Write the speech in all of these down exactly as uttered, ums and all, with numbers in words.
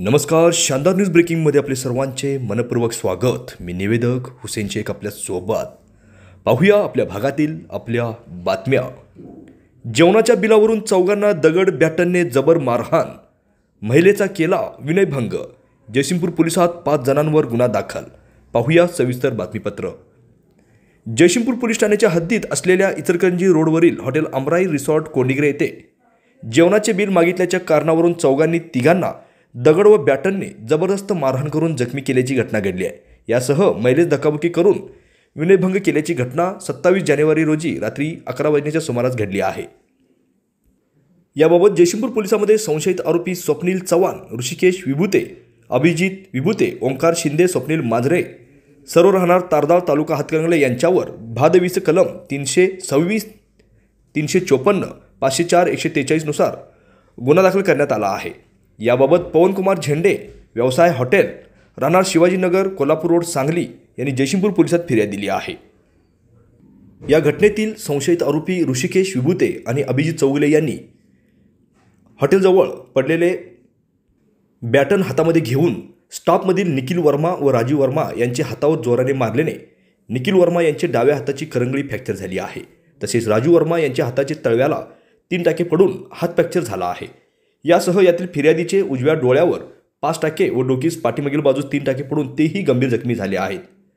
नमस्कार, शानदार न्यूज ब्रेकिंगमध्ये आपले सर्वांचे मनपूर्वक स्वागत। मी निवेदक हुसेन शेख आपल्या सोबत। पाहूया आपल्या भागातील आपल्या बातम्या। जेवणाच्या बिलावरून चौघांना दगड बॅटनने जबर मारहाण, महिलेचा केला विनयभंग। जयसिंगपूर पोलिसात पाच जणांवर गुन्हा दाखल। पाहूया सविस्तर बातमीपत्र। जयसिंगपूर पोलीस ठाण्याच्या हद्दीत असलेल्या इचलकरंजी रोडवरील हॉटेल अमराई रिसॉर्ट कोंडिग्रे येथे जेवणाचे बिल मागितल्याच्या कारणावरून चौघांनी तिघांना दगड व बॅटनने जबरदस्त मारहाण करून जखमी केल्याची घटना घडली आहे। यासह महिलेस धक्काबुक्की करून विनयभंग केल्याची घटना सत्तावीस जानेवारी रोजी रात्री अकरा वाजण्याच्या सुमारास घडली आहे। याबाबत जयसिंगपूर पोलिसांमध्ये संशयित आरोपी स्वप्नील चव्हाण, ऋषिकेश विभूते, अभिजित विभूते, ओंकार शिंदे, स्वप्नील मांजरे सर्व राहणार तारदाळ तालुका हातकणंगले यांच्यावर भादवीस कलम तीनशे सव्वीस तीनशे चोपन्न पाचशे चार एकशे त्रेचाळीस नुसार गुन्हा दाखल करण्यात आला आहे। याबाबत पवनकुमार झेंडे, व्यवसाय हॉटेल, राहणार शिवाजीनगर, कोल्हापूर रोड, सांगली यांनी जयसिंगपूर पोलिसात फिर्याद दिली आहे। या घटनेतील संशयित आरोपी ऋषिकेश विभूते आणि अभिजित चौगुले यांनी हॉटेलजवळ पडलेले बॅटन हातामध्ये घेऊन स्टाफमधील निखिल वर्मा व राजीव वर्मा यांच्या हातावर जोराने मारल्याने निखिल वर्मा यांच्या डाव्या हाताची करंगळी फ्रॅक्चर झाली आहे। तसेच राजीव वर्मा यांच्या हाताच्या तळव्याला तीन टाके पडून हात फ्रॅक्चर झाला आहे। यासह यातील फिर्यादीचे उजव्या डोळ्यावर पाच टाके व डोकीस पाठीमागील बाजूस तीन टाके पडून तेही गंभीर जखमी झाले आहेत।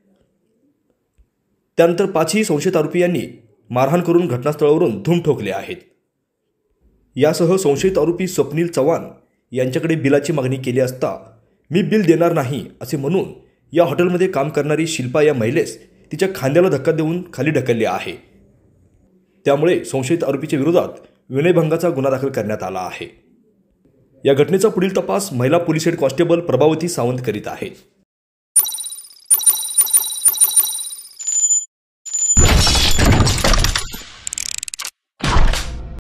त्यानंतर पाचही संशयित आरोपी यांनी मारहाण करून घटनास्थळावरून धूम ठोकले आहेत। यासह संशयित आरोपी स्वप्नील चव्हाण यांच्याकडे बिलाची मागणी केली असता मी बिल देणार नाही असे म्हणून या हॉटेलमध्ये काम करणारी शिल्पा या महिलेस तिच्या खांद्याला धक्का देऊन खाली ढकलले आहे। त्यामुळे संशयित आरोपीच्या विरोधात विनयभंगाचा गुन्हा दाखल करण्यात आला आहे। या घटनेचा पुढील तपास महिला police head constable Prabhavati Sawant करीत आहेत।